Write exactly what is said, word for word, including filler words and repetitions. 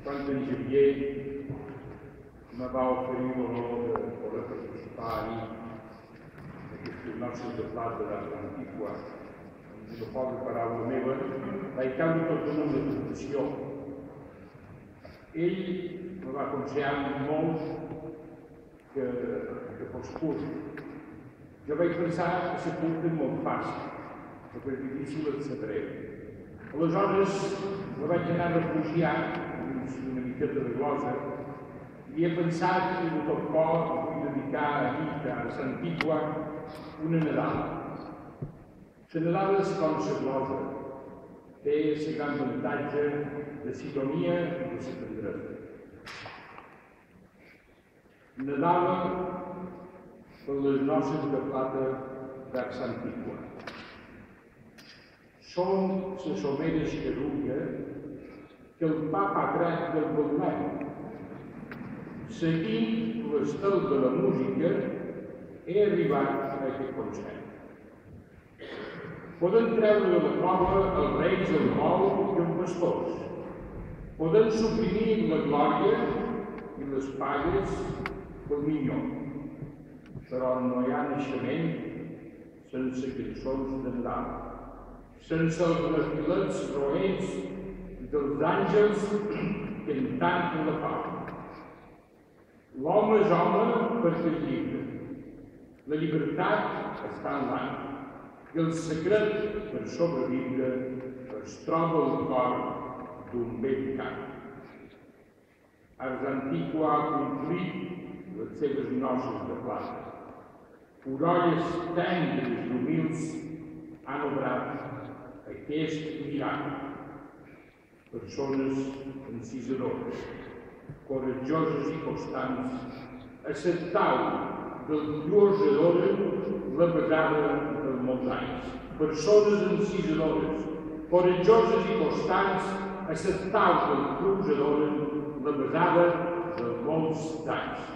quan en Xavier me va oferir l'honor de poder participar ahir en aquestes noces de plata d'Art Antiqua, amb una pobra paraula meva, vaig caure tot en una tentació. Ell me va aconsellar molt que, que fos curt. Jo vaig pensar que ser curt és molt fàcil, però és difícil de saber. Aleshores me vaig anar a refugiar una miqueta de glosa i he pensat que de tot cor vull dedicar a Anita, a Santigua, una Nadal. La Nadal és com la glosa, té el gran avantatge de sidonia i de la tendresa. Nadal per les noces de plata d'Art Antiqua. Són les someres caduques que el papa ha tret del Baudelaire. Seguint l'estel de la música, he arribat a aquest concert. Poden treure de la prova els reis, el bou i els pastors. Poden suprimir la glòria i les pagues pel minyó. Però no hi ha naixement sense cançons de Nadal, sense els brastilets roents dels àngels cantant la pau. L'home és home perquè és lliure. La llibertat està en l'ànima i el secret per sobreviure es troba al cor d'un vell cant. Art Antiqua ha complit les seves noces de plata. Orolles tendres i humils han obrat aquest miracle. Persones encisadores, coratjoses i constants, acceptaven del Dios adoren la vegada dels molts anys. Persones encisadores, coratjoses i constants, acceptaven del Dios adoren la vegada dels molts anys.